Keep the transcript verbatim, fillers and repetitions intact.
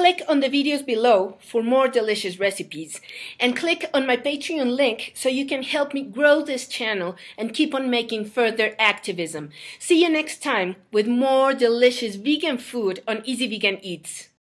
Click on the videos below for more delicious recipes, and click on my Patreon link so you can help me grow this channel and keep on making further activism. See you next time with more delicious vegan food on Easy Vegan Eats.